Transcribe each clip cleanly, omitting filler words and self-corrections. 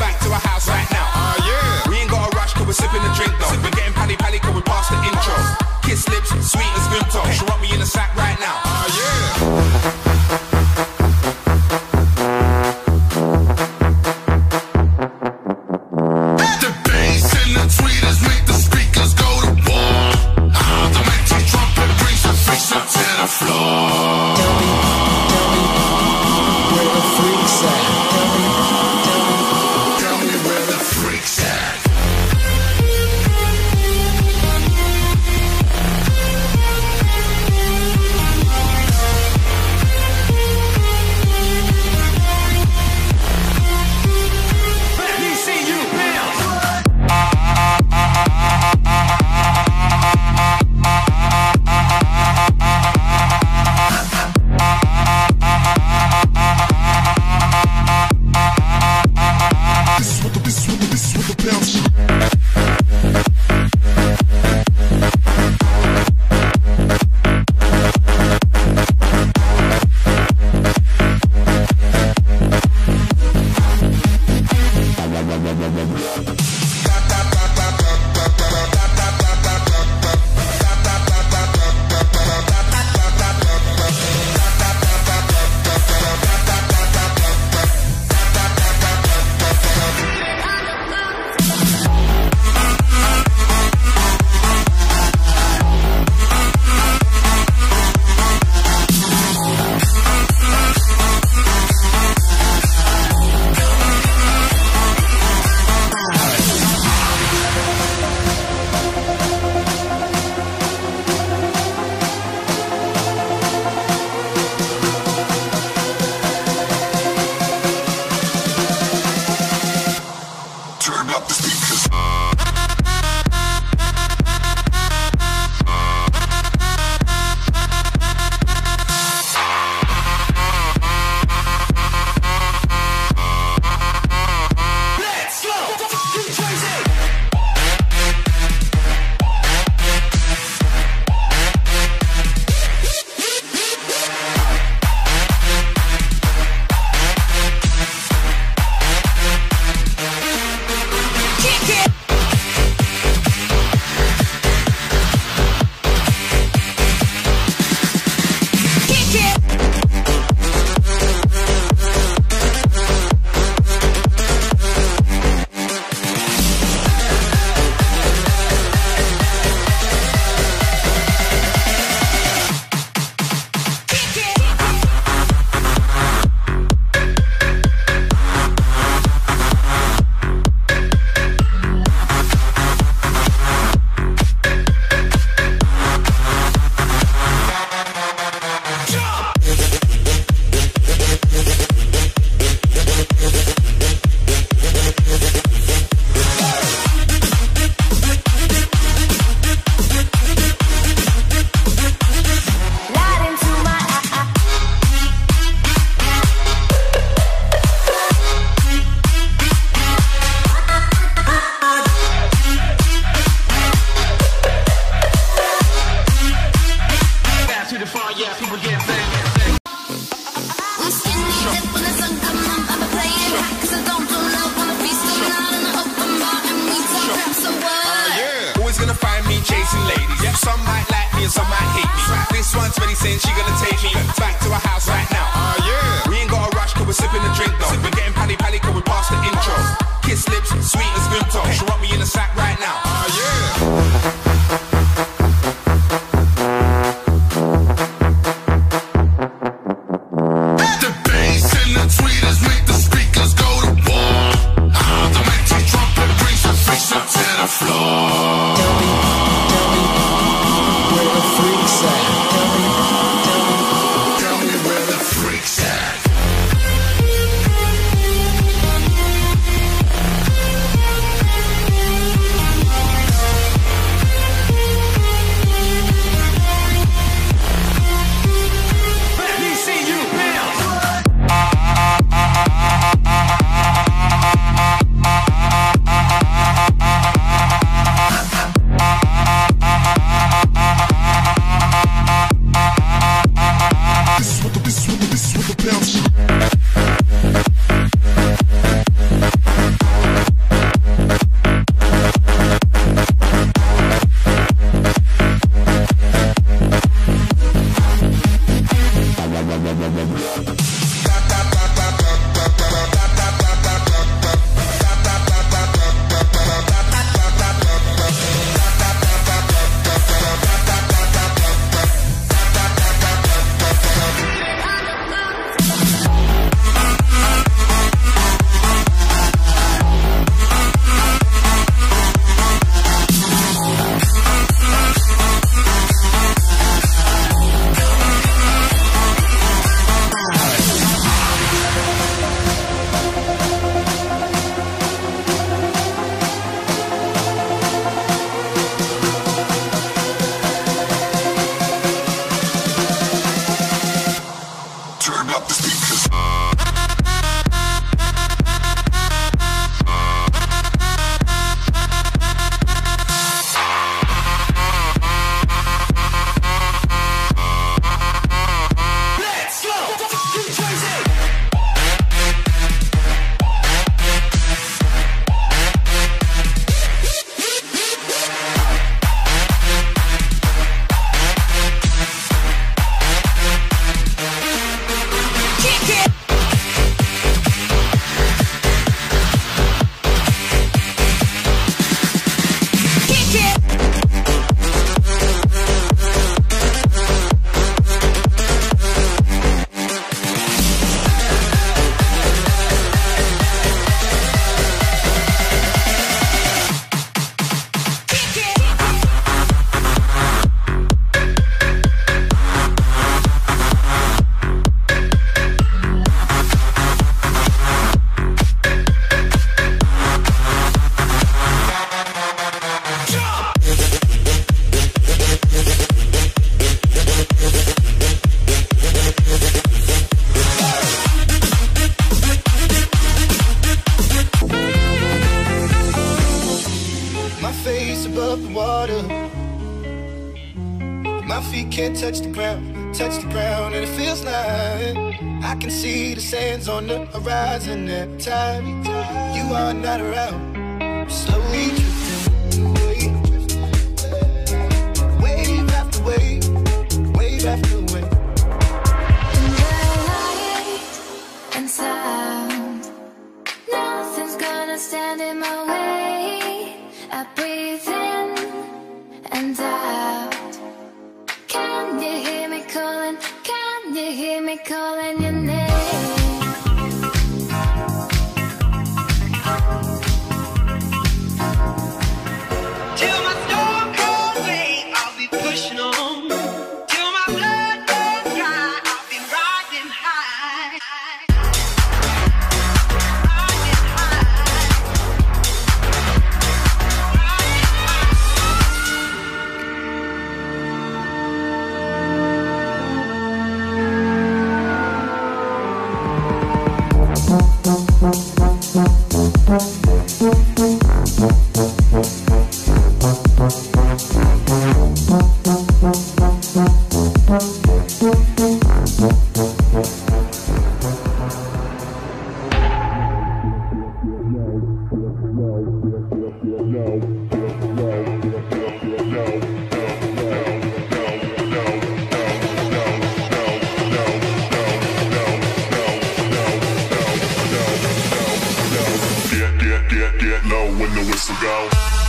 back to a house right now. Yeah. We ain't got a rush cause we're sipping the drink though. We're getting pally cause we passed the intro. Kiss lips, sweet as good toe. She want me in the sack right now. Yeah. above the water. My feet can't touch the ground, and it feels like I can see the sands on the horizon every time you are not around. Slowly drifting away, wave after wave, wave after wave. In the light and sound, nothing's gonna stand in my way. I breathe in and out. Can you hear me calling? Can you hear me calling your name? Till my storm cold away, I'll be pushing on. Till my blood goes dry, I'll be riding high. Riding Get low when the whistle go.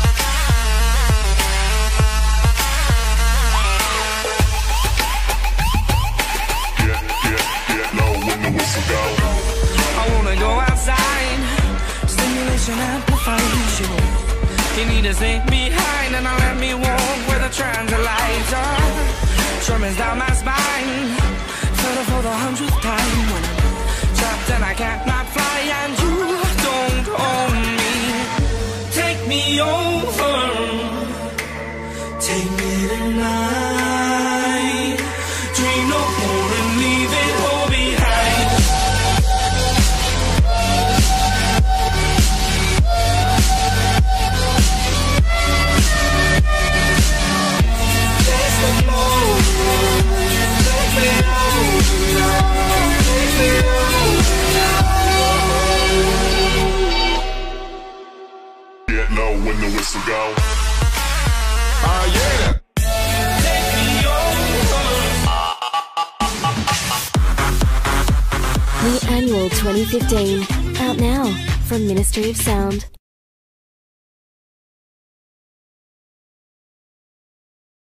Get low when the whistle go. I wanna go outside, stimulation amplification. You need to stay behind and let me walk where the transit lights are. Tremors down my spine, felt it for the 100th time when I'm trapped and I cannot fly and you don't own me. Take me over, take me tonight. Dream no more and leave it all behind. There's no more. Take me over, take me over. Get low when the whistle go. Yeah. Take me over. The annual 2015, out now from Ministry of Sound.